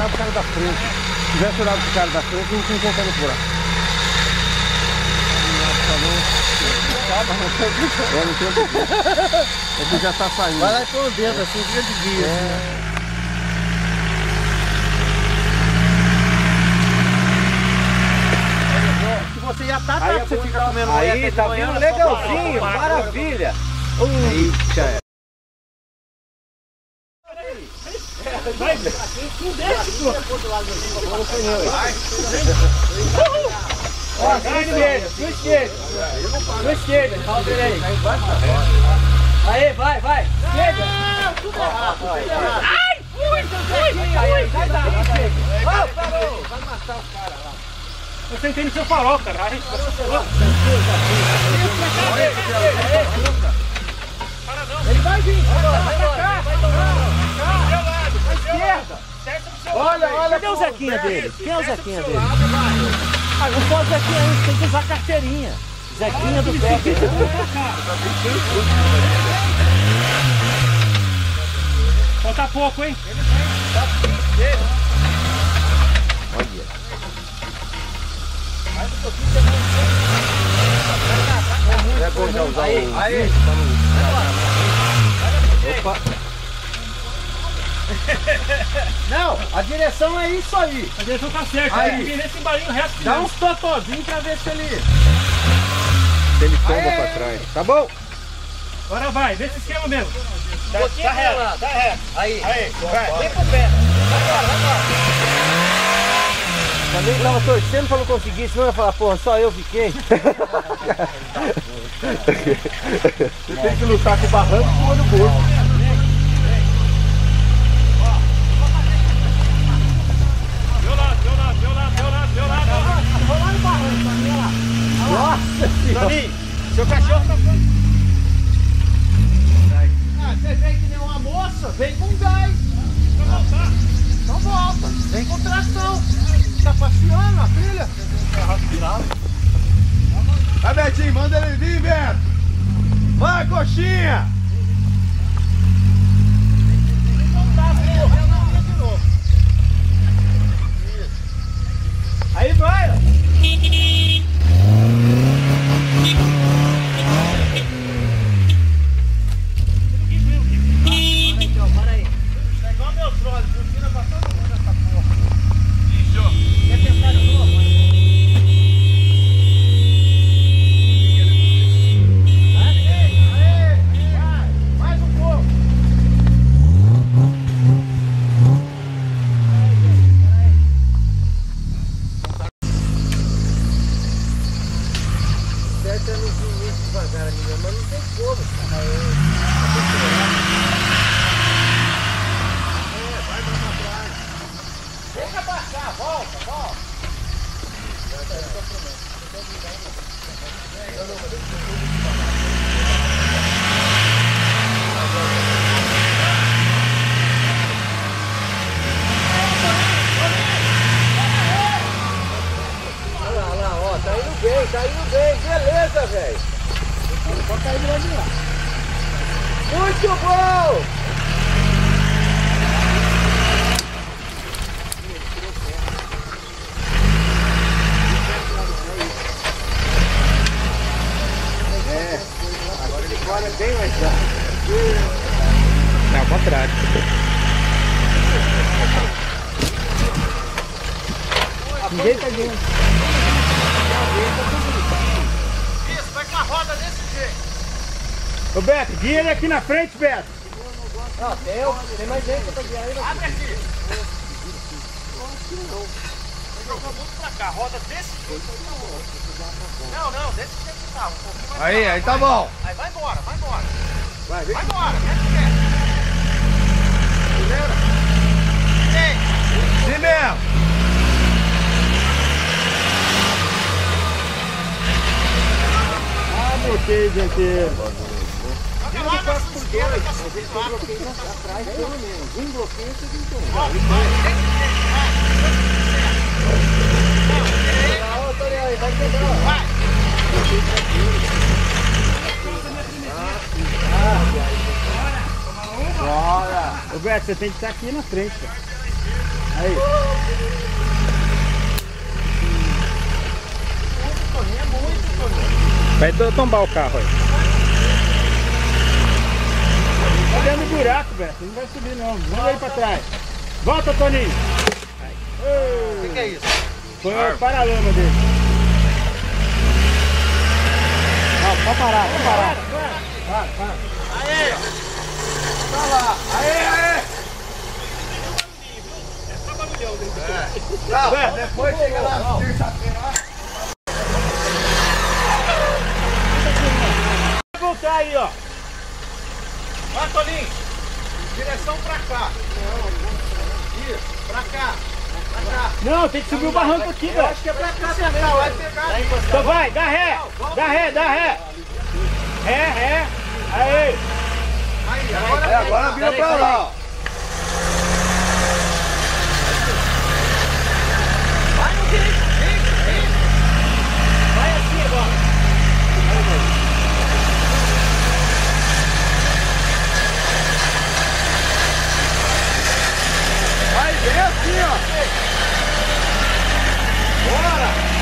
olhava pro cara da frente. Se tivesse olhado pro cara da frente, não tinha colocado no buraco. Não tinha. É que já tá saindo. Vai lá e põe o dedo assim, fica de guia. Se você já tá, você fica comendo aí, tá vendo? Legalzinho, maravilha. Eita. Vai, não desce, pô. Ó, sua esquerda, sua esquerda. Sua esquerda, fala pra ele aí. Aí, vai. Esquerda. Ai! Ui! Vai matar o cara lá. Eu sentei no seu farol, cara. Aí, ele vai vir. Vai pra cá. Pra esquerda. Olha, cadê o Zequinha dele? Quem é o Zequinha dele? Ah, não pode Zequinha ainda, tem que usar carteirinha. Zequinha do pé. Falta pouco, hein? Olha. É bom já usar o... Aí. Opa. Não, a direção é isso aí. A direção tá certa. Aí. Tem que vir nesse embalinho reto. Dá uns totozinhos pra ver se ele... Se ele tomba pra trás. Tá bom? Agora vai, vê esse esquema mesmo. Tá reto, tá reto. Aí, vai. Vem pro pé. Também tava torcendo pra não conseguir, senão eu ia falar, porra, só eu fiquei. Você tem que lutar com o barranco e com o olho gordo. Meu lado. Vou lá no barranco, pra mim, lá. Nossa senhora. Toninho, seu cachorro tá... Ah, você vem que nem uma moça, vem com gás. Então volta, vem com tração. Tá passeando a filha? Vai, Betinho, manda ele vir, Beto. Vai, coxinha. Aí vai, ó. Para aí. É igual meus brothers, ensina pra todo mundo essa porra. Quer tentar de novo? Vai, mais um pouco. Certo é no início devagar, amiga, mas não tem como, cara. Vai pra trás. Deixa baixar, volta. Olha lá, ó, tá indo bem, beleza, velho. Pode cair de lá. Muito bom! Agora ele corre bem mais rápido. Não, ao contrário. Ninguém tá dentro. Isso, vai com a roda desse jeito. Ô Beto, guia ele aqui na frente, Beto. Ó, tem mais gente pra guiar aí. Abre aqui. Jogou muito pra cá, roda desse jeito. Não, desse jeito que tá. Um pouquinho mais Aí, pra lá, aí tá bom. Aí vai embora. Vai, vem. Vai embora, mete. Sim mesmo. Ah, botei, gente. Lá na sua esquerda, que Mas ele tem bloqueio atrás, pelo menos. Um bloqueio você tem que tomar. vai. Vai pegar, Vai. Bora! Ô Beto, você tem que estar aqui na frente. Aí. Vai tombar o carro aí. Tá dentro do buraco, velho. Não vai subir não. Vamos aí pra trás. Volta, Toninho. O que é isso? Foi o paralama dele. Não, pode parar, pode parar. Para. Aê! Tá lá. Aê! Não, depois chega lá terça-feira lá. Vai voltar aí, ó. Vai, Toninho! Direção pra cá. Isso, pra cá. Pra cá. Não, tem que subir o barranco aqui, velho. Acho que é pra cá também, vai pegar. Então vai, dá ré. Dá ré, dá ré. Ré. Aí. Aí, Agora vira pra lá, ó. vai no direito. Vai assim agora. Vai, vem assim, ó. Bora!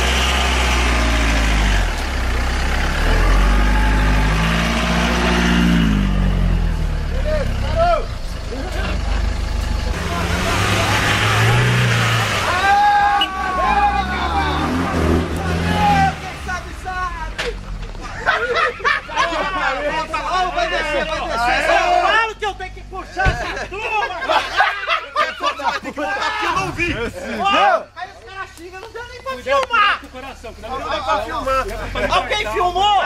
Vai descer. Eu falo que eu tenho que puxar essa turma. Eu não vi! Aí os caras xingam, não deu nem pra filmar. Coração, Não dá pra filmar! Alguém filmou?